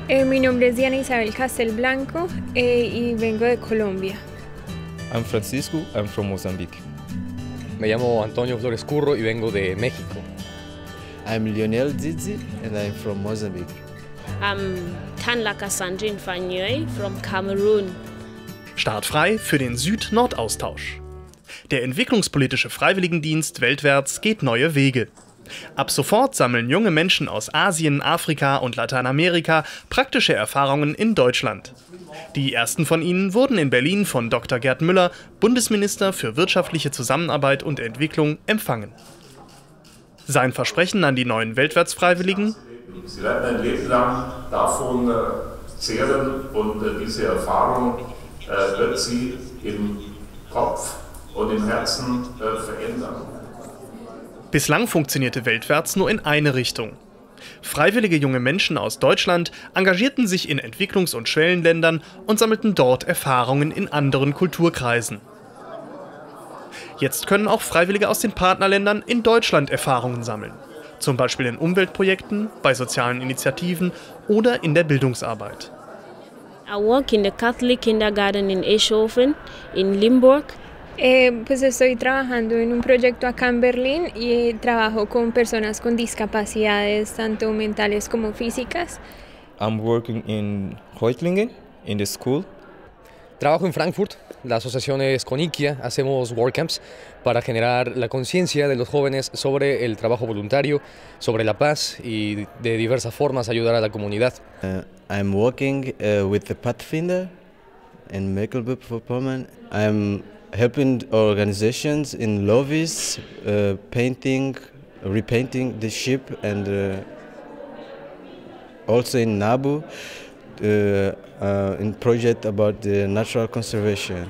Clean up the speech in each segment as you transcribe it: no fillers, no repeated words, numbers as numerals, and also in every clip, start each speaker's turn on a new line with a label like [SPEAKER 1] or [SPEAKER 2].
[SPEAKER 1] Mi nombre es Diana Isabel Castelblanco y vengo de Colombia.
[SPEAKER 2] I'm Francisco, I'm from Mozambique.
[SPEAKER 3] Me llamo Antonio Flores Curro y vengo de México.
[SPEAKER 4] I'm Lionel Didi and I'm from Mozambique.
[SPEAKER 5] I'm Tanlaka Sandrine Fanyoy from Cameroon.
[SPEAKER 6] Startfrei für den Süd-Nord-Austausch. Der entwicklungspolitische Freiwilligendienst weltwärts geht neue Wege. Ab sofort sammeln junge Menschen aus Asien, Afrika und Lateinamerika praktische Erfahrungen in Deutschland. Die ersten von ihnen wurden in Berlin von Dr. Gerd Müller, Bundesminister für wirtschaftliche Zusammenarbeit und Entwicklung, empfangen. Sein Versprechen an die neuen Weltwärtsfreiwilligen:
[SPEAKER 7] Sie werden ein Leben lang davon zehren und diese Erfahrung wird sie im Kopf und im Herzen verändern.
[SPEAKER 6] Bislang funktionierte Weltwärts nur in eine Richtung. Freiwillige junge Menschen aus Deutschland engagierten sich in Entwicklungs- und Schwellenländern und sammelten dort Erfahrungen in anderen Kulturkreisen. Jetzt können auch Freiwillige aus den Partnerländern in Deutschland Erfahrungen sammeln. Zum Beispiel in Umweltprojekten, bei sozialen Initiativen oder in der Bildungsarbeit.
[SPEAKER 5] I work in the Catholic Kindergarten in Eschhofen, in Limburg.
[SPEAKER 1] Pues estoy trabajando en un proyecto acá en Berlín y trabajo con personas con discapacidades tanto mentales como físicas.
[SPEAKER 2] I'm working in Reutlingen, in the school.
[SPEAKER 3] Trabajo en Frankfurt, la asociación es Coniquia, hacemos workcamps para generar la conciencia de los jóvenes sobre el trabajo voluntario, sobre la paz y de diversas formas ayudar a la comunidad.
[SPEAKER 4] I'm working with the Pathfinder in Mecklenburg-Vorpommern. I'm helping organizations in Lovis, painting, repainting the ship, and also in Nabu, in project about the natural conservation.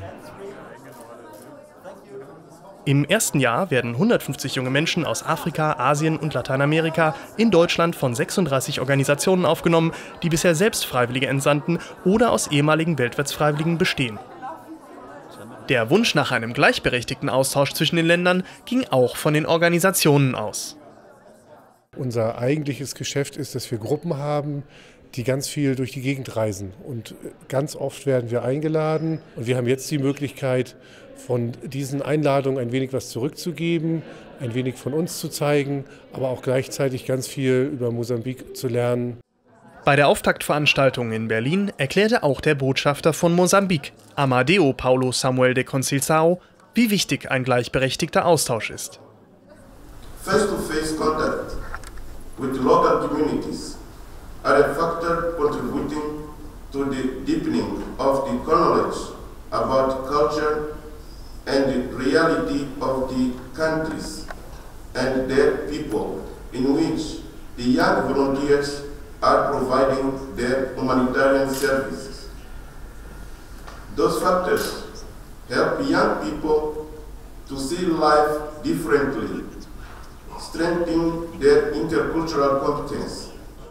[SPEAKER 6] Im ersten Jahr werden 150 junge Menschen aus Afrika, Asien und Lateinamerika in Deutschland von 36 Organisationen aufgenommen, die bisher selbst Freiwillige entsandten oder aus ehemaligen Weltwärtsfreiwilligen bestehen. Der Wunsch nach einem gleichberechtigten Austausch zwischen den Ländern ging auch von den Organisationen aus.
[SPEAKER 8] Unser eigentliches Geschäft ist, dass wir Gruppen haben, die ganz viel durch die Gegend reisen. Und ganz oft werden wir eingeladen. Und wir haben jetzt die Möglichkeit, von diesen Einladungen ein wenig was zurückzugeben, ein wenig von uns zu zeigen, aber auch gleichzeitig ganz viel über Mosambik zu lernen.
[SPEAKER 6] Bei der Auftaktveranstaltung in Berlin erklärte auch der Botschafter von Mosambik, Amadeo Paulo Samuel de Conceição, wie wichtig ein gleichberechtigter Austausch ist.
[SPEAKER 9] Face-to-face contact with local communities are a factor contributing to the deepening of the knowledge about culture and the reality of the countries and their people, in which the young volunteers are providing their humanitarian services. Those factors help young people to see life differently, strengthening their intercultural competence.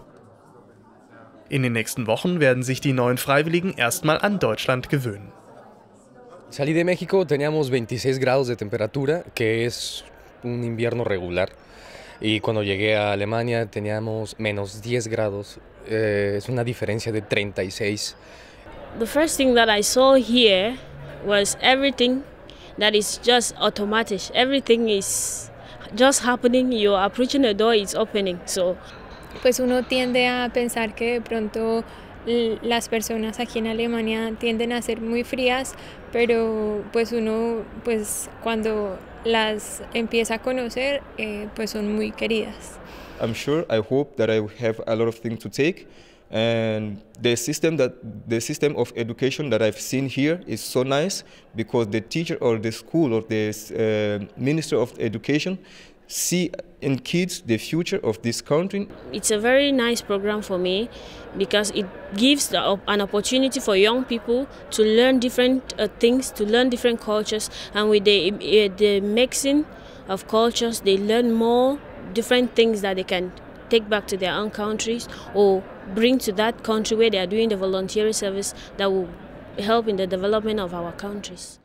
[SPEAKER 6] In den nächsten Wochen werden sich die neuen Freiwilligen erstmal an Deutschland gewöhnen.
[SPEAKER 3] Salí de México, teníamos 26 grados de temperatura, que es un invierno regular. Y cuando llegué a Alemania teníamos menos 10 grados, es una diferencia de 36.
[SPEAKER 5] The first thing that I saw here was everything that is just automatic. Everything is just happening. You're approaching the door, it's opening. So,
[SPEAKER 1] pues uno tiende a pensar que de pronto las personas aquí en Alemania tienden a ser muy frías, pero pues uno cuando las empieza a conocer pues son muy queridas.
[SPEAKER 2] I'm sure, I hope that I have a lot of things to take, and the system of education that I've seen here is so nice, because the teacher or the school or the Minister of Education see in kids the future of this country.
[SPEAKER 5] It's a very nice program for me because it gives an opportunity for young people to learn different things, to learn different cultures, and with the mixing of cultures, they learn more different things that they can take back to their own countries or bring to that country where they are doing the voluntary service that will help in the development of our countries.